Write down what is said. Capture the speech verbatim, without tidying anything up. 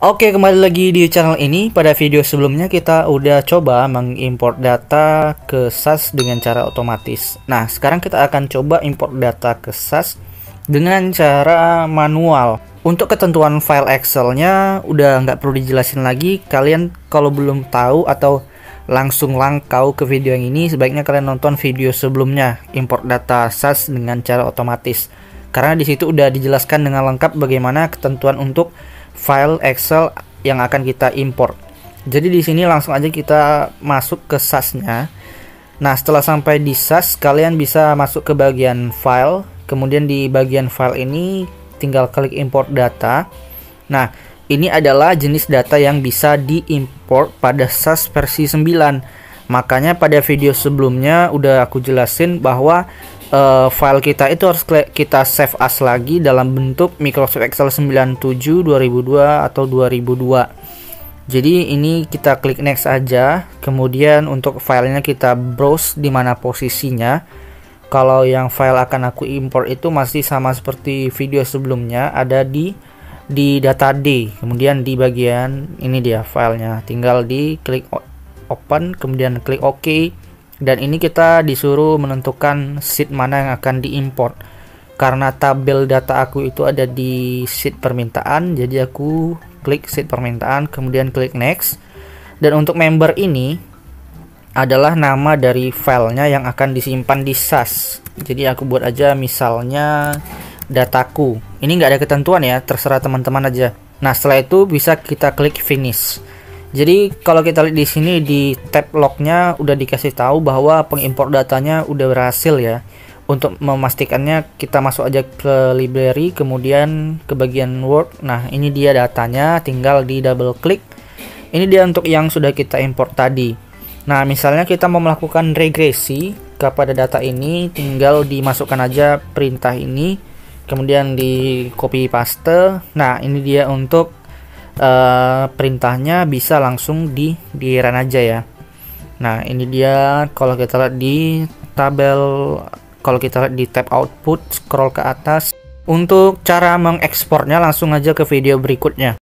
Oke, kembali lagi di channel ini. Pada video sebelumnya kita udah coba mengimport data ke S A S dengan cara otomatis. Nah, sekarang kita akan coba import data ke S A S dengan cara manual. Untuk ketentuan file Excel-nya udah nggak perlu dijelasin lagi. Kalian kalau belum tahu atau langsung langkau ke video yang ini, sebaiknya kalian nonton video sebelumnya, import data S A S dengan cara otomatis. Karena di situ udah dijelaskan dengan lengkap bagaimana ketentuan untuk file Excel yang akan kita import. Jadi di sini langsung aja kita masuk ke S A S-nya. Nah, setelah sampai di S A S, kalian bisa masuk ke bagian file. Kemudian di bagian file ini tinggal klik import data. Nah, ini adalah jenis data yang bisa diimport pada S A S versi sembilan. Makanya pada video sebelumnya udah aku jelasin bahwa uh, file kita itu harus kita save as lagi dalam bentuk Microsoft Excel sembilan puluh tujuh dua ribu dua atau dua ribu dua. Jadi ini kita klik next aja. Kemudian untuk filenya kita browse di mana posisinya. Kalau yang file akan aku import itu masih sama seperti video sebelumnya, ada di di data D. Kemudian di bagian ini dia filenya. Tinggal di klik open, kemudian klik OK. Dan ini kita disuruh menentukan sheet mana yang akan diimport. Karena tabel data aku itu ada di sheet permintaan, jadi aku klik sheet permintaan, kemudian klik next. Dan untuk member ini adalah nama dari filenya yang akan disimpan di S A S. Jadi aku buat aja misalnya dataku. Ini nggak ada ketentuan ya, terserah teman-teman aja. Nah, setelah itu bisa kita klik finish. Jadi kalau kita lihat di sini di tab lognya udah dikasih tahu bahwa pengimport datanya udah berhasil ya. Untuk memastikannya kita masuk aja ke library, kemudian ke bagian Word. Nah, ini dia datanya, tinggal di double klik. Ini dia untuk yang sudah kita import tadi. Nah, misalnya kita mau melakukan regresi kepada data ini, tinggal dimasukkan aja perintah ini, kemudian di copy paste. Nah, ini dia untuk Uh, perintahnya bisa langsung di di run aja ya. Nah, ini dia kalau kita lihat di tabel, kalau kita lihat di tab output, scroll ke atas. Untuk cara mengekspornya langsung aja ke video berikutnya.